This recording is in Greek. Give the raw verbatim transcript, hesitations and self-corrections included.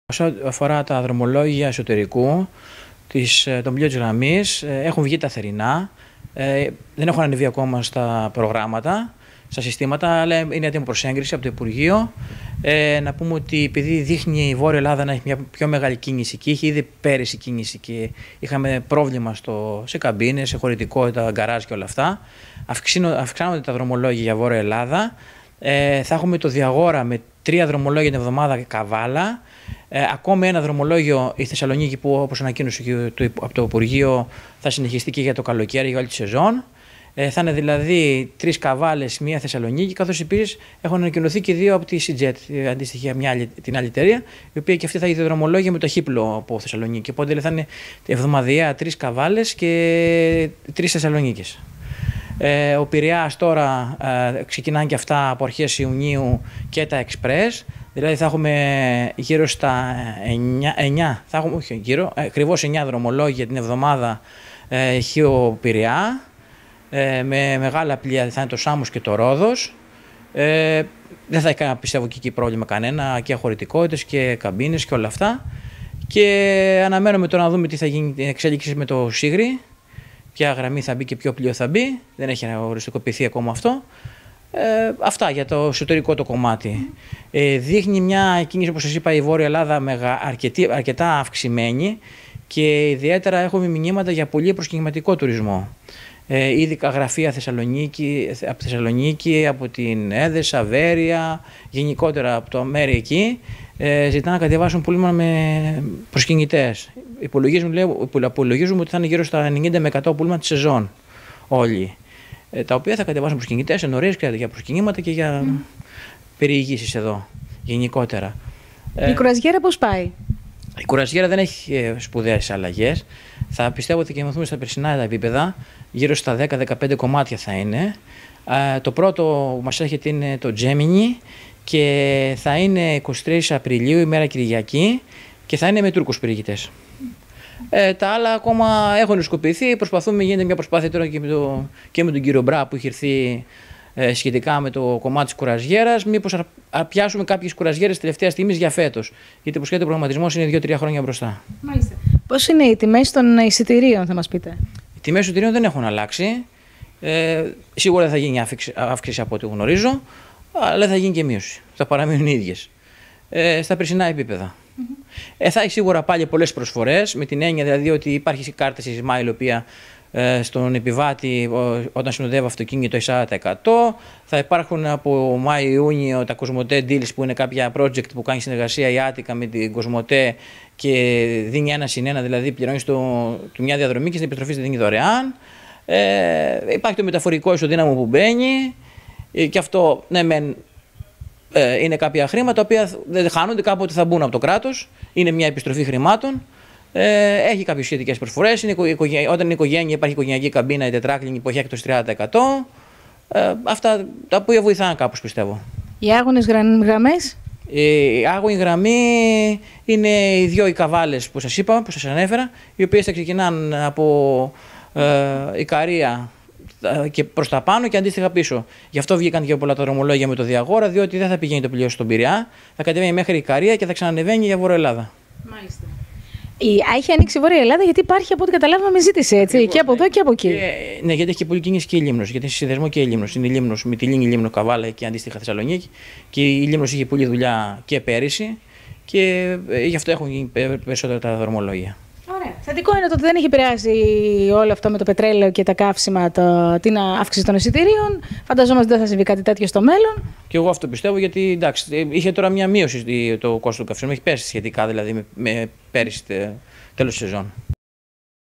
Όσο αφορά τα δρομολόγια εσωτερικού της, των πλοίων της γραμμής, έχουν βγει τα θερινά, ε, δεν έχουν ανεβεί ακόμα στα προγράμματα, στα συστήματα, αλλά είναι έτοιμη προς έγκριση από το Υπουργείο. Ε, να πούμε ότι επειδή δείχνει η Βόρεια Ελλάδα να έχει μια πιο μεγάλη κίνηση και είχε ήδη πέρυσι κίνηση και είχαμε πρόβλημα στο, σε καμπίνες, σε χωρητικότητα, γκαράζ και όλα αυτά, αυξάνονται τα δρομολόγια για Βόρεια Ελλάδα. Ε, θα έχουμε το Διαγόρα με τρία δρομολόγια την εβδομάδα Καβάλα. Ε, ακόμη ένα δρομολόγιο η Θεσσαλονίκη που, όπως ανακοίνωσε από το Υπουργείο, θα συνεχιστεί και για το καλοκαίρι, για όλη τη σεζόν. Ε, θα είναι δηλαδή τρεις Καβάλες, μία Θεσσαλονίκη, καθώς επίσης έχουν ανακοινωθεί και δύο από τη Σιτζετ, αντίστοιχα μια άλλη, την άλλη εταιρεία, η οποία και αυτή θα έχει δρομολόγια με το χίπλο από Θεσσαλονίκη. Οπότε δηλαδή, θα είναι εβδομαδιαία τρεις Καβάλες και τρεις Θεσσαλονίκες. Ε, ο Πειραιάς τώρα ε, ξεκινάνε και αυτά από αρχές Ιουνίου και τα Express. Δηλαδή θα έχουμε γύρω στα εννιά, θα έχουμε, όχι γύρω, ακριβώς εννιά δρομολόγια την εβδομάδα ε, Χίο Πειραιά. Ε, με μεγάλα πλοία θα είναι το Σάμος και το Ρόδος. Ε, δεν θα έχει, πιστεύω, και εκεί πρόβλημα κανένα, και χωρητικότητες και καμπίνες και όλα αυτά. Και αναμένουμε τώρα να δούμε τι θα γίνει την εξέλιξη με το Σίγρη, ποια γραμμή θα μπει και ποιο πλοίο θα μπει. Δεν έχει οριστικοποιηθεί ακόμα αυτό. Ε, αυτά για το εσωτερικό το κομμάτι. Ε, δείχνει μια κίνηση, όπως σας είπα, η Βόρεια Ελλάδα μεγα, αρκετή, αρκετά αυξημένη και ιδιαίτερα έχουμε μηνύματα για πολύ προσκυνηματικό τουρισμό. Ε, ήδη γραφεία Θεσσαλονίκη, από Θεσσαλονίκη, από την Έδεσα, Βέρεια, γενικότερα από το μέρη εκεί, ε, ζητάνε να κατεβάσουν πούλμα με προσκυνητές. Υπολογίζουμε, υπολογίζουμε ότι θα είναι γύρω στα ενενήντα με εκατό πούλμα τη σεζόν όλοι, ε, τα οποία θα κατεβάσουν προσκυνητές, ενορίες και για προσκυνήματα και για mm. περιηγήσεις εδώ γενικότερα. Η κουραζιέρα πώς πάει? Η κουραζιέρα δεν έχει σπουδαίες αλλαγές. Θα πιστεύω ότι θα κινηθούμε στα περσινά τα επίπεδα, γύρω στα δέκα με δεκαπέντε κομμάτια θα είναι. Ε, το πρώτο που μας έρχεται είναι το Gemini και θα είναι εικοστή τρίτη Απριλίου, ημέρα Κυριακή, και θα είναι με Τούρκους περιηγητές. Ε, τα άλλα ακόμα έχουν οριστικοποιηθεί. Προσπαθούμε, γίνεται μια προσπάθεια τώρα και με, το, και με τον κύριο Μπρά που έχει έρθει ε, σχετικά με το κομμάτι της κουραζιέρας. Μήπως α, πιάσουμε κάποιες κουραζιέρες τελευταία στιγμή για φέτος. Γιατί όπως ξέρετε, ο προγραμματισμός είναι δύο τρία χρόνια μπροστά. Μάλιστα. Πώς είναι οι τιμές των εισιτηρίων, θα μας πείτε? Οι τιμές των εισιτηρίων δεν έχουν αλλάξει. Ε, σίγουρα δεν θα γίνει αύξηση, αύξηση από ό,τι γνωρίζω, αλλά θα γίνει και μείωση. Θα παραμείνουν οι ίδιες. Ε, στα περσινά επίπεδα. Mm-hmm. Ε, θα έχει σίγουρα πάλι πολλές προσφορές, με την έννοια δηλαδή ότι υπάρχει κάρτα στη Smile, η οποία ε, στον επιβάτη όταν συνοδεύει αυτοκίνητο εισάρτητα τοις εκατό. Θα υπάρχουν από Μάιο-Ιούνιο τα Cosmote Deals, που είναι κάποια project που κάνει συνεργασία η Άτικα με την Cosmote και δίνει ένα συν ένα, δηλαδή πληρώνει του μια διαδρομή και στην επιστροφή στη δίνει δωρεάν. Ε, υπάρχει το μεταφορικό ισοδύναμο που μπαίνει, ε, και αυτό ναι μεν ε, είναι κάποια χρήματα τα οποία δεν χάνονται, κάποτε θα μπουν από το κράτος, είναι μια επιστροφή χρημάτων. Ε, έχει κάποιες σχετικές προσφορές. Είναι, όταν είναι οικογένεια, υπάρχει οικογενειακή καμπίνα, η τετράκλινη που έχει έκτος τριάντα τοις εκατό. Ε, αυτά τα οποία βοηθάνε κάπως, πιστεύω. Οι άγονες γραμμές? Η άγωνη γραμμή είναι οι δύο οι Καβάλες που σας είπα, που σας ανέφερα, οι οποίες θα ξεκινάνε από ε, Ικαρία και προς τα πάνω και αντίστοιχα πίσω. Γι' αυτό βγήκαν και πολλά τα δρομολόγια με το Διαγόρα, διότι δεν θα πηγαίνει το πλοίο στον Πειραιά, θα κατεβαίνει μέχρι Ικαρία και θα ξανανεβαίνει για Βόρεια Ελλάδα. Μάλιστα. Η, έχει ανοίξει η Βόρεια Ελλάδα γιατί υπάρχει, από ό,τι καταλάβαμε, ζήτηση, έτσι, Ακριβώς, και από εδώ και από εκεί. Και, ναι, γιατί έχει και πολύ κίνηση και η Λίμνος, γιατί είναι συνδεσμό και η Λίμνος. Είναι η Λίμνος με τη Λίμνη, Λίμνο Καβάλα και αντίστοιχα Θεσσαλονίκη. Και η Λίμνος είχε πολλή δουλειά και πέρυσι και ε, γι' αυτό έχουν γίνει περισσότερα τα δρομολόγια. Ωραία. Θετικό είναι το ότι δεν έχει επηρεάσει όλο αυτό με το πετρέλαιο και τα καύσιμα, το, την αύξηση των εισιτηρίων. Φανταζόμαστε ότι δεν θα συμβεί κάτι τέτοιο στο μέλλον. Και εγώ αυτό πιστεύω, γιατί εντάξει, είχε τώρα μια μείωση το κόστος του καυσίμου. Έχει πέσει σχετικά δηλαδή με, με πέρυσι τέλος της σεζόν.